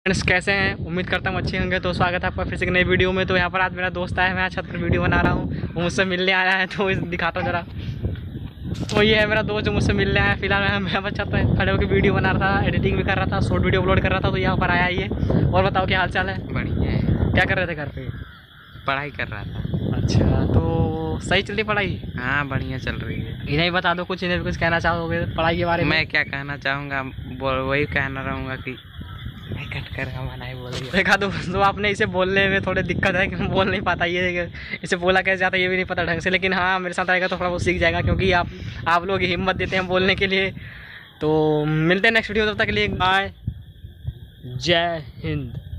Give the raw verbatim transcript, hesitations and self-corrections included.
Friends कैसे हैं? उम्मीद करता हूँ अच्छे होंगे। तो स्वागत है आपका फिर से एक नई वीडियो में। तो यहाँ पर आज मेरा दोस्त आया है, मैं छत पर वीडियो बना रहा हूँ। वो मुझसे मिलने आया है तो दिखाता हूँ जरा। तो ये है मेरा दोस्त जो मुझसे मिलने आया है। फिलहाल मैं बस छत पर खड़े होकर वीडियो बना रहा था, एडिटिंग भी कर रहा था, शॉर्ट वीडियो अपलोड कर रहा था। तो यहाँ पर आया ये। और बताओ क्या हाल चाल है? बढ़िया है। क्या कर रहे थे घर पे? पढ़ाई कर रहा था। अच्छा, तो सही चल रही पढ़ाई? हाँ बढ़िया चल रही है। इन्हें भी बता दो कुछ, इन्हें भी कुछ कहना चाहोगे पढ़ाई के बारे में? मैं क्या कहना चाहूँगा, वही कहना रहूँगा कि मैं कट कर बनाए बोल रही देखा दो तो आपने इसे बोलने में थोड़ी दिक्कत है कि बोल नहीं पाता। ये इसे बोला कैसे जाता है ये भी नहीं पता ढंग से। लेकिन हाँ, मेरे साथ आएगा तो थोड़ा वो सीख जाएगा, क्योंकि आप आप लोग हिम्मत देते हैं बोलने के लिए। तो मिलते हैं नेक्स्ट वीडियो, तब तक के लिए बाय, जय हिंद।